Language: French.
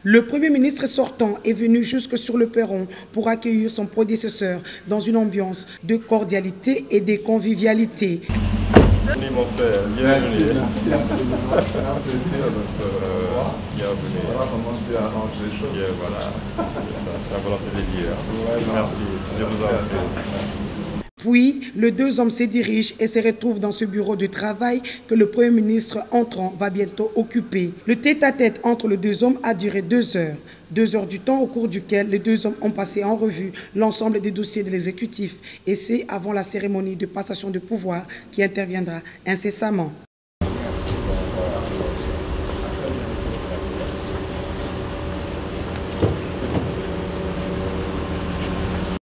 Le Premier ministre sortant est venu jusque sur le perron pour accueillir son prédécesseur dans une ambiance de cordialité et de convivialité. Bienvenue mon frère, bienvenue. Bienvenue. Voilà, c'est la volonté de Dieu. Merci, je vous en prie. Puis, les deux hommes se dirigent et se retrouvent dans ce bureau de travail que le Premier ministre entrant va bientôt occuper. Le tête-à-tête entre les deux hommes a duré 2 heures. 2 heures du temps au cours duquel les deux hommes ont passé en revue l'ensemble des dossiers de l'exécutif. Et c'est avant la cérémonie de passation de pouvoir qui interviendra incessamment.